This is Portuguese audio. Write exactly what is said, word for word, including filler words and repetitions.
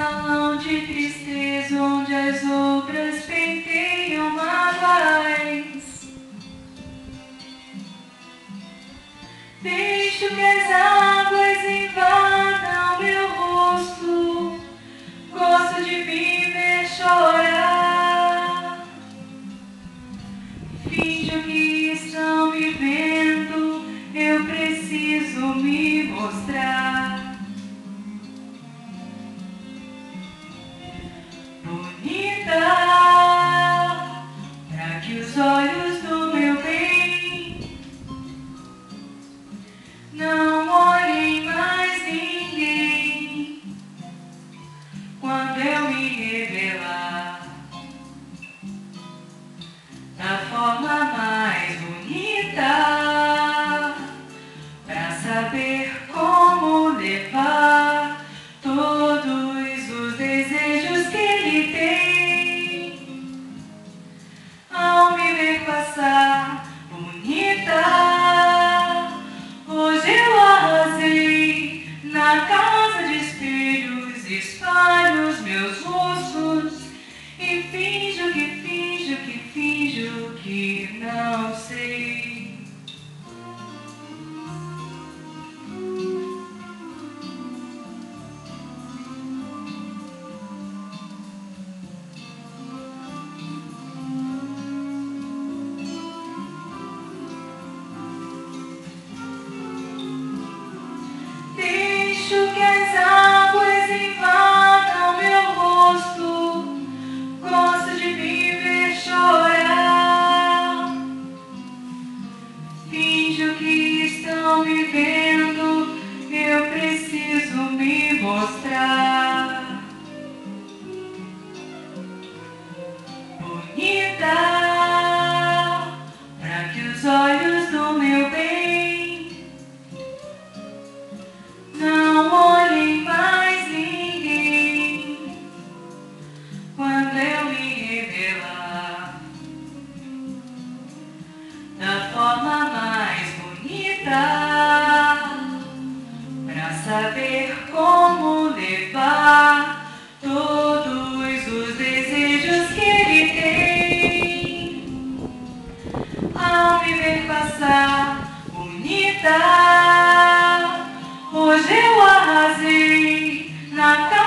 salão de tristeza, onde as obras penteiam mágoas. Deixo que as águas invadam meu rosto. Gosto de me ver chorar. Finjo que estão me vendo, eu preciso me mostrar. Bonita, para que os olhos do meu bem não olhem mais ninguém. Quando eu me revelar da forma mais bonita, pra saber como levar todos os desejos que ele tem. Ao me ver passar bonita, hoje eu arrasei. Na casa de espelhos espalho os meus rostos e finjo que finjo que finjo que não sei. Deixo que as águas invadam meu rosto. Gosto de me ver chorar. Finjo que estão me vendo, eu preciso me mostrar. Bonita, para que os olhos do meu bem não olhem mais ninguém. Quando eu me revelar da forma mais bonita, pra saber como levar todos os desejos que ele tem. Ao me ver passar bonita, hoje eu arrasei. Na